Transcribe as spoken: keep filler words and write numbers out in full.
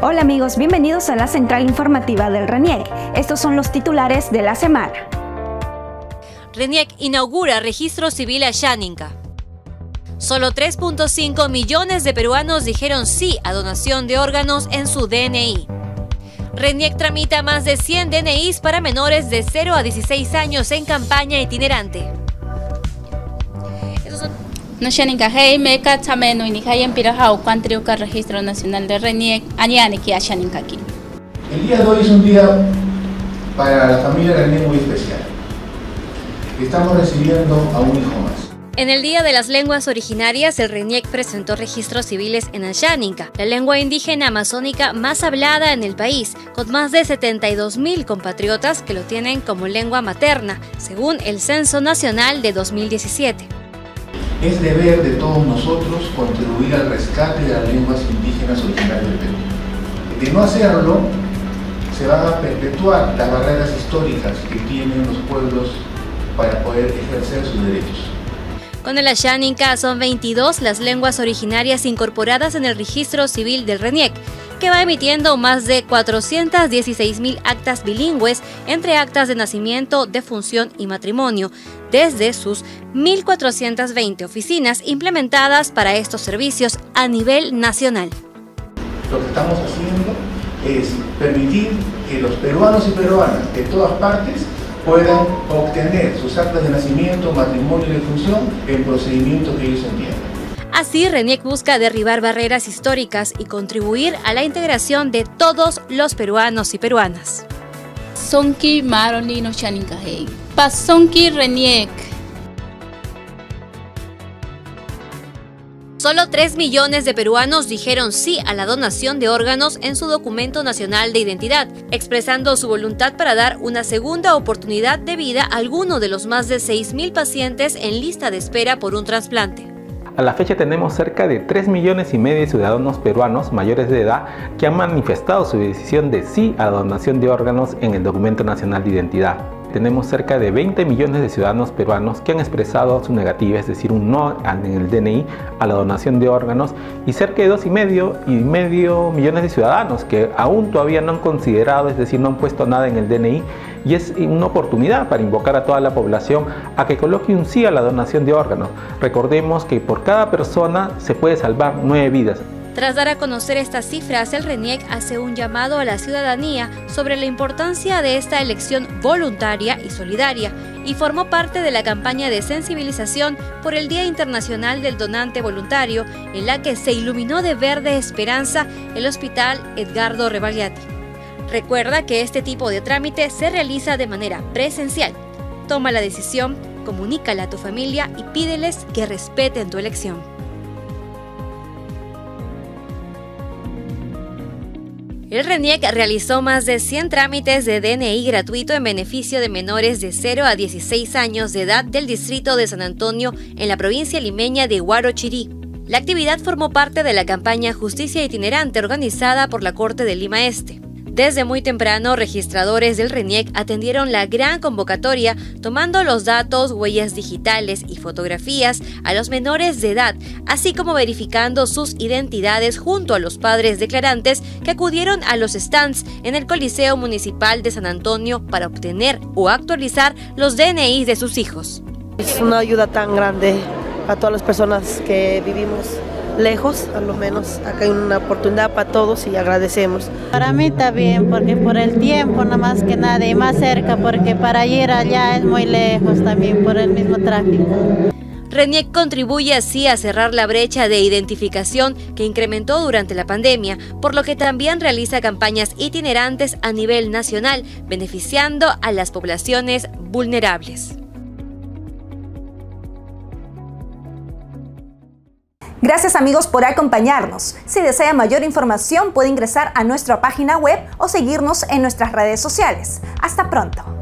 Hola amigos, bienvenidos a la central informativa del RENIEC. Estos son los titulares de la semana. RENIEC inaugura registro civil Ashaninka. Solo tres punto cinco millones de peruanos dijeron sí a donación de órganos en su D N I. RENIEC tramita más de cien D N Is para menores de cero a dieciséis años en campaña itinerante. No Ashaninka hey me cachame no inihayen pirajau cuantriuca registro nacional de RENIEC añane que Ashaninka aquí. El día de hoy es un día para la familia RENIEC muy especial. Estamos recibiendo a un hijo más. En el Día de las Lenguas Originarias, el RENIEC presentó registros civiles en Ashaninka, la lengua indígena amazónica más hablada en el país, con más de setenta y dos mil compatriotas que lo tienen como lengua materna, según el Censo Nacional de dos mil diecisiete. Es deber de todos nosotros contribuir al rescate de las lenguas indígenas originarias del Perú. De no hacerlo, se van a perpetuar las barreras históricas que tienen los pueblos para poder ejercer sus derechos. Con el Ashaninka son veintidós las lenguas originarias incorporadas en el registro civil del RENIEC, que va emitiendo más de cuatrocientas dieciséis mil actas bilingües entre actas de nacimiento, defunción y matrimonio, desde sus mil cuatrocientas veinte oficinas implementadas para estos servicios a nivel nacional. Lo que estamos haciendo es permitir que los peruanos y peruanas de todas partes puedan obtener sus actas de nacimiento, matrimonio y defunción en procedimientos que ellos entiendan. Así, RENIEC busca derribar barreras históricas y contribuir a la integración de todos los peruanos y peruanas. Sonki maroni no Ashaninka hey. Pasonki RENIEC. Solo tres millones de peruanos dijeron sí a la donación de órganos en su documento nacional de identidad, expresando su voluntad para dar una segunda oportunidad de vida a alguno de los más de seis mil pacientes en lista de espera por un trasplante. A la fecha tenemos cerca de tres millones y medio de ciudadanos peruanos mayores de edad que han manifestado su decisión de sí a la donación de órganos en el documento nacional de identidad. Tenemos cerca de veinte millones de ciudadanos peruanos que han expresado su negativa, es decir, un no en el D N I a la donación de órganos, y cerca de dos y medio y medio millones de ciudadanos que aún todavía no han considerado, es decir, no han puesto nada en el D N I, y es una oportunidad para invocar a toda la población a que coloque un sí a la donación de órganos. Recordemos que por cada persona se puede salvar nueve vidas. Tras dar a conocer estas cifras, el RENIEC hace un llamado a la ciudadanía sobre la importancia de esta elección voluntaria y solidaria, y formó parte de la campaña de sensibilización por el Día Internacional del Donante Voluntario, en la que se iluminó de verde esperanza el Hospital Edgardo Rebagliati. Recuerda que este tipo de trámite se realiza de manera presencial. Toma la decisión, comunícala a tu familia y pídeles que respeten tu elección. El RENIEC realizó más de cien trámites de D N I gratuito en beneficio de menores de cero a dieciséis años de edad del distrito de San Antonio en la provincia limeña de Huarochirí. La actividad formó parte de la campaña Justicia Itinerante organizada por la Corte de Lima Este. Desde muy temprano, registradores del RENIEC atendieron la gran convocatoria, tomando los datos, huellas digitales y fotografías a los menores de edad, así como verificando sus identidades junto a los padres declarantes que acudieron a los stands en el Coliseo Municipal de San Antonio para obtener o actualizar los D N Is de sus hijos. Es una ayuda tan grande a todas las personas que vivimos lejos, a lo menos acá hay una oportunidad para todos y agradecemos. Para mí está bien, porque por el tiempo nada más que nada, y más cerca, porque para ir allá es muy lejos también por el mismo tráfico. RENIEC contribuye así a cerrar la brecha de identificación que incrementó durante la pandemia, por lo que también realiza campañas itinerantes a nivel nacional, beneficiando a las poblaciones vulnerables. Gracias amigos por acompañarnos. Si desea mayor información puede ingresar a nuestra página web o seguirnos en nuestras redes sociales. Hasta pronto.